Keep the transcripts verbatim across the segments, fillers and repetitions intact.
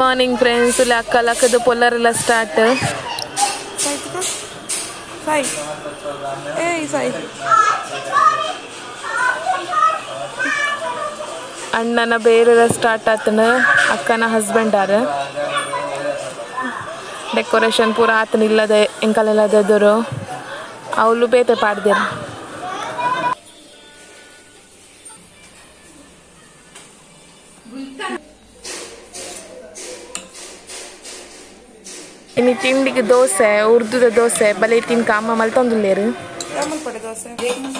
morning friends ಲಕ್ಕ ಲಕ್ಕದ ಪೊಲ್ಲರೆಲ್ಲ ಸ್ಟಾರ್ಟ್ ಫೈ ಏಯ್ ಫೈ ಅಣ್ಣನ ಬೇರೆ ಸ್ಟಾರ್ಟ್ ಆತನ ಅಕ್ಕನ ಹಸ್ಬೆಂಡ್ ಆರ ಡೆಕೋರೇಷನ್ ಪೂರ ಆತನ ಇಲ್ಲದೆ ಎಂಕಲೆಲ್ಲದರು ಅವಳು ಬೇತೆ ಪಾಡ್ದೇರ ಇನ್ನು ತಿಂಡಿಗೆ ದೋಸೆ ಉರ್ದುದ ದೋಸೆ ಬಲೆ ತಿನ್ಕ ಅಮ್ಮ ಮಲ್ತೊಂದುಲ್ಲೇರು ದೋಸೆ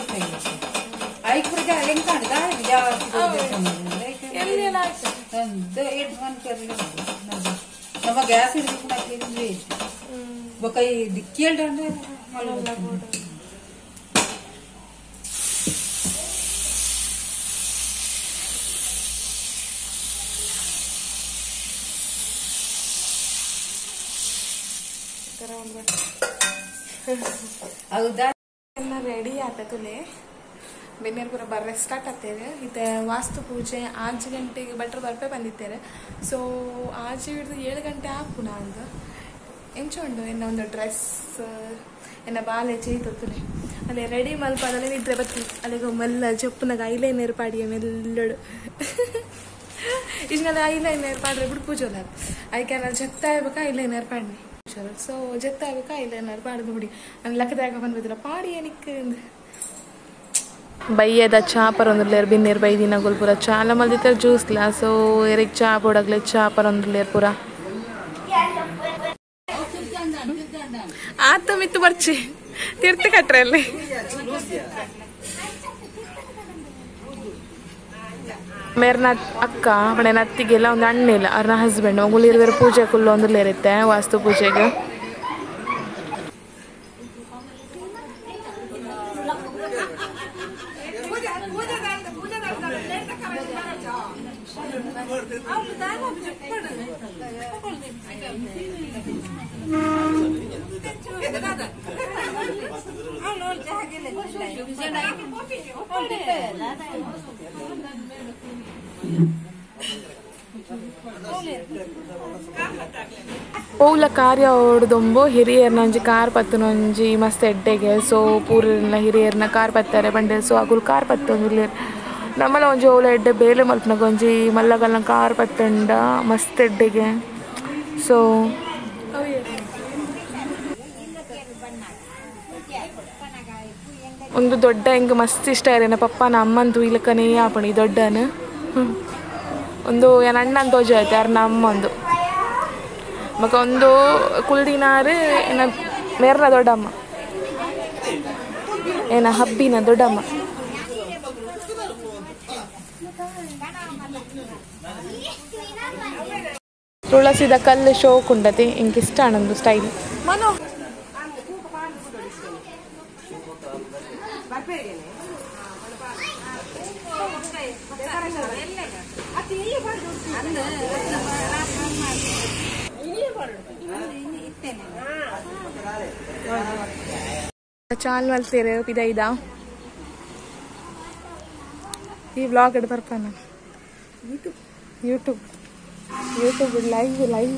ಗ್ಯಾಸ್ ಕೇಳ್ರಿ ಎಲ್ಲ ರೆಡಿ ಆತಲೆ ಬೆನ್ನೇರು ಪೂರ ಬರ್ರೆ ಸ್ಟಾರ್ಟ್ ಆಗ್ತೇವೆ ಇದು ವಾಸ್ತು ಪೂಜೆ ಆರು ಗಂಟೆಗೆ ಭಟ್ರು ಬರ್ಪೆ ಬಂದಿದ್ದೇವೆ ಸೊ ಆಚೆ ಹಿಡಿದು ಏಳು ಗಂಟೆ ಹಾಕುಣ ಅಂದ ಎಂಚುಂಡು ಎನ್ನ ಒಂದು ಡ್ರೆಸ್ ಎನ್ನ ಬಾಲೆ ಚೈತಲೆ ಅಲ್ಲೇ ರೆಡಿ ಮಲ್ಪದಲ್ಲೇ ನಿದ್ರೆ ಬತ್ತಿ ಅಲ್ಲಿಗೆ ಮೆಲ್ಲ ಜಪ್ಪನಾಗ ಐಲೈನರ್ ಪಾಡಿಯ ಮೆಲ್ಲಡು ಇಷ್ಟೆಲ್ಲ ಐಲೈನರ್ ಪಾಡ್ರೆ ಬಿಡು ಪೂಜೆ ಅಲ್ಲ ಅದಕ್ಕೆ ನಾನು ಜಗ್ತಾ ಇರ್ಬೇಕಾ ಐಲೈನರ್ ಪಾಡ್ನಿ ಸೊ ಜಗ್ತಾ ಇರ್ಬೇಕಾ ಐಲೈನರ್ ಪಾಡ್ದು ಬಿಡಿ ನಾನು ಲೆಕ್ಕದಾಗ ಬಂದ್ಬಿಟ್ಟಿಲ್ಲ ಪಾಡಿ ಏನಕ್ಕೆ ಬೈಯದ ಚಾ ಪರೊಂದುರ್ಲೇರ್ ಬಿನ್ನೇರ್ ಬೈದಿನ ಪೂರ ಚಾಲ ಮಲ್ದಿತ್ತಾರೆ ಜ್ಯೂಸ್ಲ ಸೊ ಎರಿಗೆ ಚಾ ಬೋಡಗ್ಲೆ ಚಾ ಪರೊಂದುರ್ಲೇರ್ ಪೂರ ಆತ ಮಿತ್ತು ಬರ್ಚಿ ತೀರ್ಥ ಕಟ್ರಲ್ಲಿ ಮೇರ್ನ ಅಕ್ಕ ಮನೆ ಅತ್ತಿಗೆಲ್ಲ ಒಂದು ಅಣ್ಣ ಇಲ್ಲ ಅವ್ರನ್ನ ಹಸ್ಬೆಂಡ್ ಮುಗುಲಿರುವರೆ ಪೂಜೆ ಕುಲ್ಲ ಒಂದುರ್ಲೇರುತ್ತೆ ವಾಸ್ತು ಪೂಜೆಗೆ ಪೌಲ ಕಾರ್ಯ ಹೊಡೆದೊಂಬು ಹಿರಿಯರ್ನಂಜಿ ಕಾರ್ ಪತ್ತನೊಂಜಿ ಮಸ್ತ್ ಎಡ್ಡೆಗೆ ಸೊ ಪೂರ್ನ ಹಿರಿಯರ್ನ ಕಾರ್ ಪತ್ತಾರೆ ಬಂಡೆ ಸೊ ಅಗುಲು ಕಾರ್ ಪತ್ತೊಂದು ನಮ್ಮಲ್ಲ ಒಂಜಿ ಓಲ ಎಡ್ಡೆ ಬೇಲೆ ಮಲ್ಪನಾಗ ಒಂಜಿ ಮಲ್ಲಗಲ್ನ ಕಾರ್ ಪತ್ತಂಡ ಮಸ್ತ್ ಎಡ್ಡೆಗೆ ಸೊ ಒಂದು ದೊಡ್ಡ ಹೆಂಗೆ ಮಸ್ತ್ ಇಷ್ಟ ಇರೇನ ಪಪ್ಪನ ಅಮ್ಮಂದು ಇಲಕ್ಕನೇ ಆಪಣಿ ದೊಡ್ಡನ ಒಂದು ಏನ ಅಣ್ಣನ ತೋಜ ಐತೆ ಯಾರು ನಮ್ಮ ಒಂದು ಮಗ ಒಂದು ಕುಲ್ದಿನಾರು ಏನ ಮೇರ್ನ ದೊಡ್ಡಮ್ಮ ಏನ ಹಬ್ಬಿನ ದೊಡ್ಡಮ್ಮ ತುಳಸಿದ ಕಲ್ಲು ಶೋಕ್ ಉಂಡತಿ ಇಂಕ ಇಷ್ಟ ಆನಂದು ಸ್ಟೈಲ್ ಚಾಲ್ ಮಲ್ತೀರ ಇದೈದ ಈ ವ್ಲಾಗ್ ಎಡ್ ಬರ್ಪಾನ YouTube YouTube YouTube live live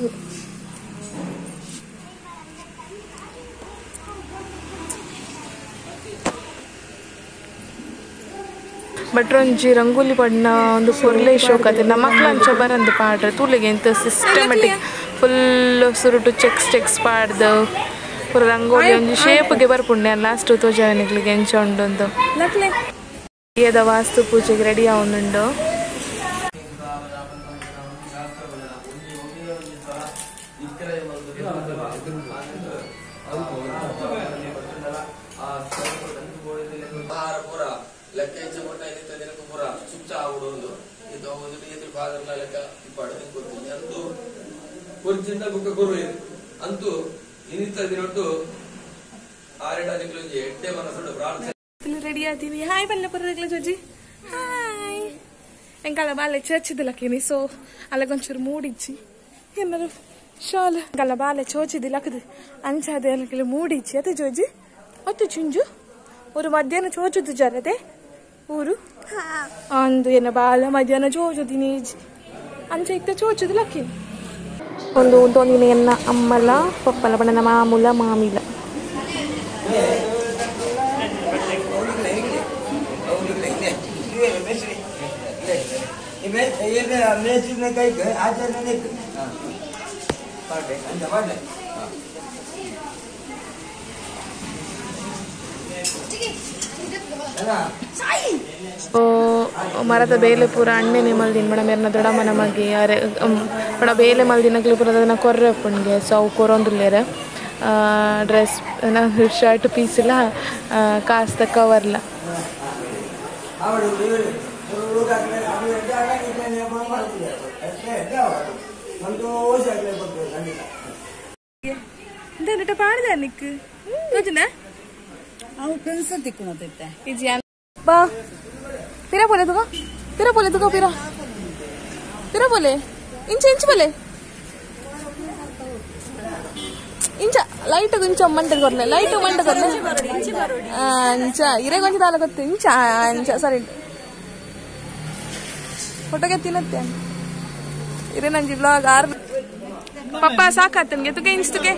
ಬಟ್ರೊಂಜಿ ರಂಗೋಲಿ ಪಡ್ನ ಒಂದು ಫುರ್ಲೆ ಶೋಕ್ ಅದೇ ನಮ್ಮ ಮಕ್ಳಂಚ ಬರಂದು ಪಾಡ್ರೆ ತೂಲಿಗೆ ಎಂತ ಸಿಸ್ಟಮೆಟಿಕ್ ಫುಲ್ ಸುರುಟು ಚೆಕ್ಸ್ ಚೆಕ್ಸ್ ಪಾಡ್ದು ಪೂರ ರಂಗೋಲಿ ಒಂಜಿ ಶೇಪ್ಗೆ ಬರ್ಪುಂಡೆ ಲಾಸ್ಟ್ ತೋಜಾವನಿಗ್ಲಿಗೆ ಎಂಚ ಉಂಡು ಏದ ವಾಸ್ತು ಪೂಜೆಗೆ ರೆಡಿ ಆವೊಂದುಂಡು ಅಂತೂ ಇನ್ನಿತ್ತ ದಿನೊಟ್ಟು ಆರೆಟಾದಿಗಳು ಎಡ್ಡೆ ಮನಸ್ಸು ಪ್ರಾರ್ಥನೆ ರೆಡಿ ಆತೀವಿ ಹಾಯ್ ಬಲ್ಲ ಪರ್ರಗ್ಲ ಜೋಜಿ ಹಾಯ್ ಎಂಕಲ್ಲ ಬಾಲೆ ಚರ್ಚಿದಿಲ್ಲಕೇನಿ ಸೊ ಅಲ್ಲಗೊಂಚೂರು ಮೂಡಿಜ್ಜಿ ಏನಾರು ಶಾಲ್ ಎಂಕಲ್ಲ ಬಾಲೆ ಚೋಚಿದಿಲ್ಲಕದು ಅಂಚಾದೆ ಅಲ್ಲಕೆಲ್ಲ ಮೂಡಿಜ್ಜಿ ಅದೇ ಜೋಜಿ ಒತ್ತು ಚುಂಜು ஒரு மத்தியானம் ಚೋಚುದು ಜರದೆ ಊರು ಅಂದು ಏನ ಬಾಲ ಮಧ್ಯಾಹ್ನ ಚೋಚುದಿ ನೀಜಿ ಅಂಚ ಇತ್ತ ಚೋಚುದು ಲಕ್ಕಿ ಒಂದು ತೋಂದಿನ ಎನ್ನ ಅಮ್ಮಲ ಪಪ್ಪಲ ಬಣ್ಣ ಮಾಮೂಲ ಮಾಮಿಲ ಮರದ ಬೇಲೆ ಪೂರ ಅಣ್ಣೆನೆ ಮಲ್ದಿನ ಬಡ ಮೇರ್ನ ದೊಡ್ಡಮ್ಮ ನಮಗೆ ಅರೆ ಬಡ ಬೇಲೆ ಮಲ್ದಿನಗ್ಲಿ ಪೂರ ಅದನ್ನ ಕೊರ್ರೆ ಉಪ್ಪುಂಗೆ ಸೊ ಅವು ಕೊರೊಂದುಲ್ಲೇರ ಡ್ರೆಸ್ ಶರ್ಟ್ ಪೀಸ್ ಇಲ್ಲ ಕಾಸ್ತ ಕವರ್ಲ ಪಾಡಿದ ನಿಕ್ ಅವು ಪೆನ್ಸಿಲ್ ತಿಕ್ಕೊಳತೈತೆ ಬಾ ತಿರಾ ಬೋಲೆ ತುಗ ತಿರಾ ಬೋಲೆ ತುಗ ಪಿರಾ ತಿರಾ ಬೋಲೆ ಇಂಚ ಇಂಚ ಬೋಲೆ ಇಂಚ ಲೈಟ್ ಇಂಚ ಮಂಟೆ ಕೊರ್ಲೆ ಲೈಟ್ ಮಂಟೆ ಕೊರ್ಲೆ ಅಂಚ ಇರೆ ಕೊಂಚ ತಾಲ ಗೊತ್ತು ಇಂಚ ಅಂಚ ಸರಿ ಫೋಟೋಗೆ ತಿನ್ನತ್ತೆ ಇರೆ ನಂಜಿ ಬ್ಲಾಗ್ ಆರ್ ಪಪ್ಪ ಸಾಕಾತ ನಿಮಗೆ ತುಗೆ ಇಂಚ ತುಗೆ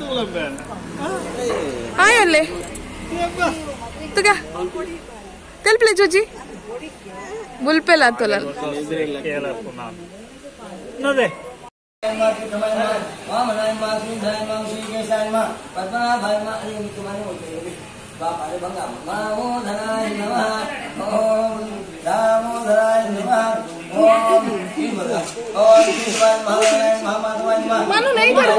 ಆಯಲ್ಲೇ ತುಗ ತೆಲ್ಪ್ಲೆ ಜೋಜಿ ಬುಲ್ಪೆಲ ತೋಲ ನದೆ मानो नहीं करो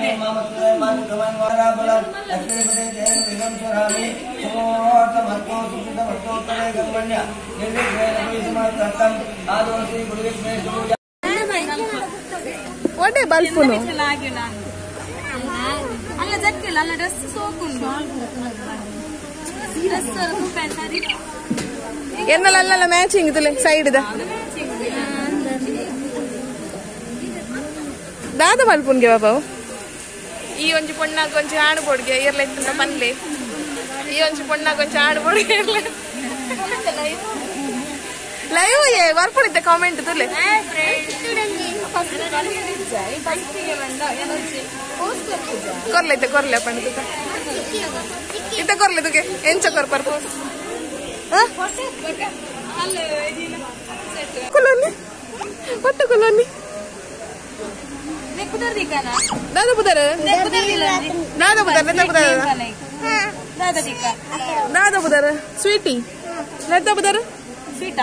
ಒಡೆ ಬಲ್ಪುನು ಅಲ್ಲ ಜಕ್ಕಿಲ್ಲ ಅಲ್ಲ ಡ್ರೆಸ್ ಸೋಕುಂಡು ಡ್ರೆಸ್ ಪ್ಯಾಂಟ್ എന്നല്ല അല്ലല്ല മാച്ചിങ് ഇതില് സൈഡ് ഇതാ ದಾದ ಮಲ್ಪುನ್ಗೆ ಬಾಬಾವು ಈ ಒಂಜಿ ಪೊಣ್ಣಾಗ ಒಂಚಿ ಹಾಡು ಬೋಡ್ಗೆ ಇರ್ಲೆತ್ತ ಪನ್ಲೆ ಈ ಒಂಜಿ ಪೊಣ್ಣಾಗ ಒಂಚಿ ಹಾಡು ಬೋಡ್ಗೆ ಇರ್ಲೆ ಲೈವ್ ಏ ಬರ್ಪುಡಿದ್ದೆ ಕಾಮೆಂಟ್ ತುಲೆ ಕೊರ್ಲೈತೆ ಕೊರ್ಲೆ ಪಂಡ ತುಕ ಇತ್ತ ಕೊರ್ಲೆ ತುಗೆ ಎಂಚ ಕೊರ್ಪರ್ ಕೊಲೋನಿ ಒಟ್ಟು ಕೊಲೋನಿ दादा पुदर दादा पुदर नेता पुदर दादा पुदर स्वीटी नेता पुदर ಸ್ವೀಟಾ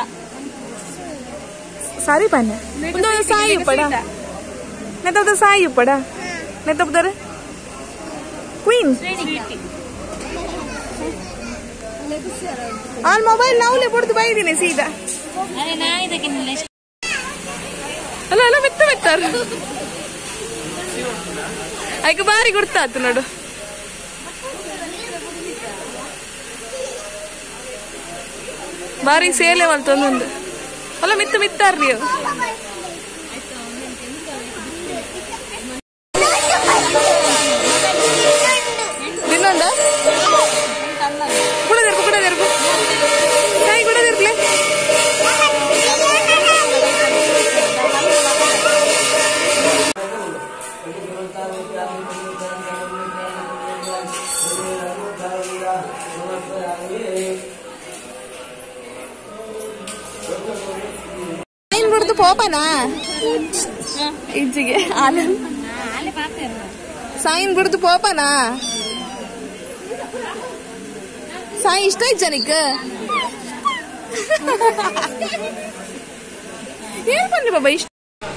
सारी पाने उन्दो साई पड़ा नेता पुदर साई पड़ा नेता पुदर क्वीन आल मोबाइल नाउले पड़ತು ಬೈದಿನೆ ಸೀದಾ ಅರೆ ನಾ ಇದಕ್ಕೆ ನಿಲ್ಲ ಅಲ್ಲ ಅಲ್ಲ ಮೆತ್ತ ಮೆತ್ತಾರ ಆಯ್ಕೆ ಬಾರಿ ಗುರ್ತಾತು ನೋಡು ಬಾರಿ ಸೇಲೆ ಮಲ್ತೊಂದು ಅಲ್ಲ ಮಿತ್ತ ಮಿತ್ತಾರ್ರಿ ಅವು ತಿನ್ನೊಂದ ಕುಡದಿರ್ಬು ಕುಡದಿರ್ಬು ಕಾಯಿ ಕುಡದಿರ್ಲಿ ಬಿಡ್ದು ಪೋಪನಾ ಇಜ್ಜಿಗೆ ಸಾಯಿನ್ ಬಿಡ್ದು ಪೋಪನಾ ಸಾಯಿ ಇಷ್ಟ ಇಜ್ಜ ನಿಕ್ ಏನ್ ಬಂದ್ರಿ ಬಾಬಾ ಇಷ್ಟ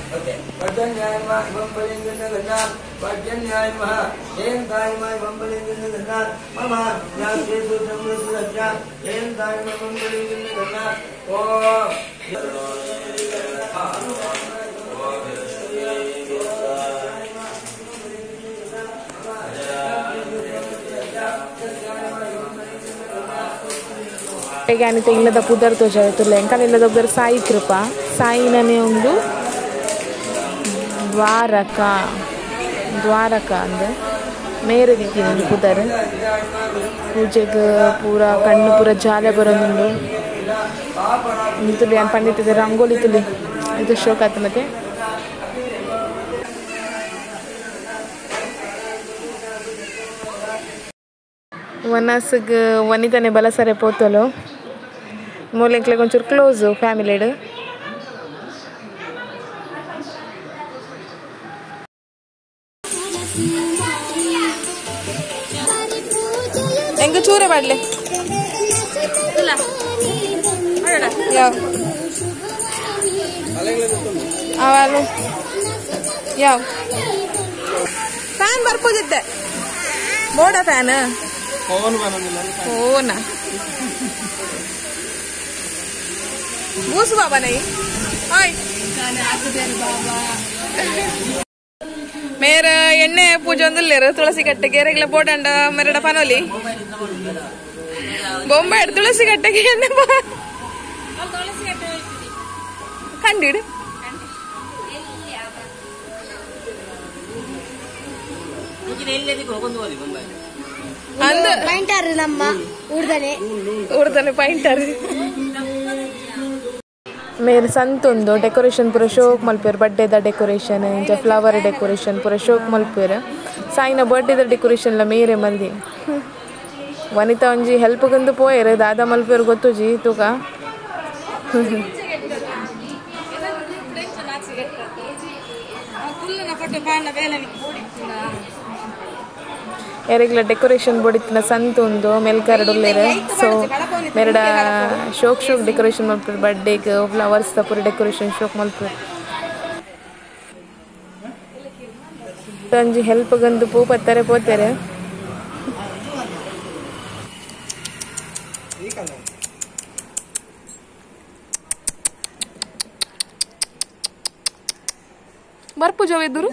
ಹೇಗೆ ಇಲ್ಲದ ಪುದರ್ ತೋಜಾಯ್ತಲ್ಲ ಎಂಕಲ್ ಇಲ್ಲದ ಪುದರ್ ಸಾಯಿ ಕೃಪಾ ಸಾಯಿನೇ ಒಂದು ದ್ವಾರಕ ದ್ವಾರಕ ಅಂದ್ರೆ ಮೇರೆಗೆ ಒಂದು ಪುದರ್ ಪೂಜೆಗೆ ಪೂರ ಕಣ್ಣು ಪೂರ ಜಾಲೆ ಬರೋದುಂಡು ತುಲಿ ಏನು ಪಂಡಿತಿದೆ ರಂಗೋಲಿ ತುಲಿ ಇದು ಶೋಕ್ ಆಯ್ತು ಮತ್ತೆ ವನಸ್ಗ್ ವನಿತನೆ ಬಲಸರೆ ಪೋತಲು ಮೂಲೆಂಕ್ಲೆ ಒಂಚೂರು ಕ್ಲೋಸು ಫ್ಯಾಮಿಲಿಡ್ ಹೆಂಗ ಚೂರೆ ಮಾಡ್ಲೆ ಯಾವ ಅವಾಲು ಯಾವ ಫ್ಯಾನ್ ಬರ್ಬೋದಿತ್ತೆ ಬೋಡ ಫ್ಯಾನ್ ಓನಾ ಬೂಸು ಬಾಬಾ ನೈ ಹಾಯ್ ಮೇರ ಎಣ್ಣೆ ಪೂಜೆ ಒಂದಿಲ್ಲೇರು ತುಳಸಿ ಕಟ್ಟೆಗೆ ಎರೆಗ್ಲ ಬೋಡಂಡ ಮೆರಡ ಪನೋಲಿ ಬೊಂಬೆ ತುಳಸಿ ಕಟ್ಟೆಗೆ ಎಣ್ಣೆ ಕಂಡಿಡು ಅಂದು ಪಾಯಿಂಟರ್ ನಮ್ಮ ಊರ್ದನೆ ಊರ್ದನೆ ಪಾಯಿಂಟರ್ ಮೇರೆ ಸಂತೊಂದು ಡೆಕೋರೇಷನ್ ಪೂರ ಶೋಕ್ ಮಲ್ಪೇರು ಬರ್ಡೇದ ಡೆಕೋರೇಷನ್ ಇಂಚ ಫ್ಲವರ್ ಡೆಕೋರೇಷನ್ ಪೂರ ಶೋಕ್ ಮಲ್ಪೇರು ಸಾಯಿನ ಬರ್ಡೇದ ಡೆಕೋರೇಷನ್ ಎಲ್ಲ ಮೇರೆ ಮಲ್ದಿ ವನಿತಾ ಒಂಜಿ ಹೆಲ್ಪ್ಗಂದು ಪೋಯರು ದಾದ ಮಲ್ಪೇರು ಗೊತ್ತುಜಿ ತೂಕ ಎರೆಗ್ಲ ಡೆಕೋರೇಷನ್ ಬೋಡಿತ್ತಿನ ಸಂತು ಉಂದು ಮೆಲ್ಕರಡುಲ್ಲೇರು ಸೊ ಮೇರಡ ಶೋಕ್ ಶೋಕ್ ಡೆಕೋರೇಷನ್ ಮಲ್ಪೇರು ಬರ್ಡೇಗ್ ಫ್ಲವರ್ಸ್ ದ ಪೂರ ಡೆಕೋರೇಷನ್ ಶೋಕ್ ಮಲ್ಪೇರು ಒಂಜಿ ಹೆಲ್ಪ್ಗಂದು ಪೂ ಪತ್ತಾರೆ ಪೋತೇರೆ ಬರ್ಪುಜವ ಎದುರು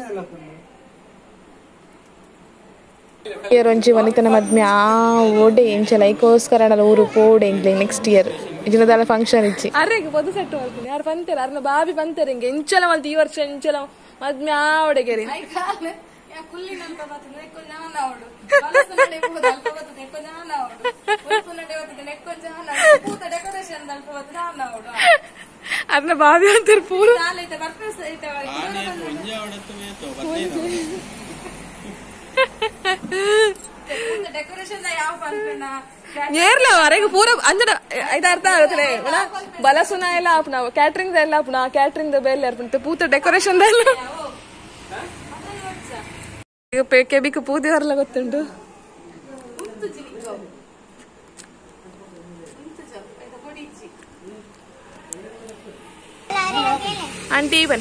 ಇಯರ್ ಒಂಜಿ ವನಿತನ ಮದ್ಮೆ ಆ ಓಡೆ ಎಂಚ ಲೈಕೋಸ್ಕರ ಊರು ಪೋಡೆ ಎಂಗ್ಲೆ ನೆಕ್ಸ್ಟ್ ಇಯರ್ ಇಜಿನದಲ್ಲ ಫಂಕ್ಷನ್ ಇಚ್ಚಿ ಅರೆಗೆ ಪೊದು ಸೆಟ್ ಮಾಡ್ತೀನಿ ಯಾರು ಬಂತಾರೆ ಅರ್ನ ಬಾಬಿ ಬಂತಾರೆ ಹಿಂಗೆ ಎಂಚಲ ಮಲ್ತಿ ಈ ವರ್ಷ ಎಂಚಲ ಮದ್ಮೆ ಆ ಓಡೆಗೆರಿ ಅರ್ನ ಬಾಬಿ ಅಂತಾರೆ ಪೂರ ಏರ್ಲ ಹೊರಗೆ ಪೂರ ಅಂಜನ ಇದು ಅರ್ಥ ಆಗುತ್ತೆ ಬಲಸುನ ಎಲ್ಲ ಆಪ್ನ ಕ್ಯಾಟ್ರಿಂಗ್ ಎಲ್ಲ ಆಪ್ನ ಕ್ಯಾಟ್ರಿಂಗ್ ಬೇಲೆ ಅರ್ಪಂತ ಪೂತ ಡೆಕೋರೇಷನ್ ಎಲ್ಲ ಕೆಬಿಕ್ ಪೂದಿ ಹೊರಲ ಗೊತ್ತುಂಟು ಆಂಟಿ ಬನ್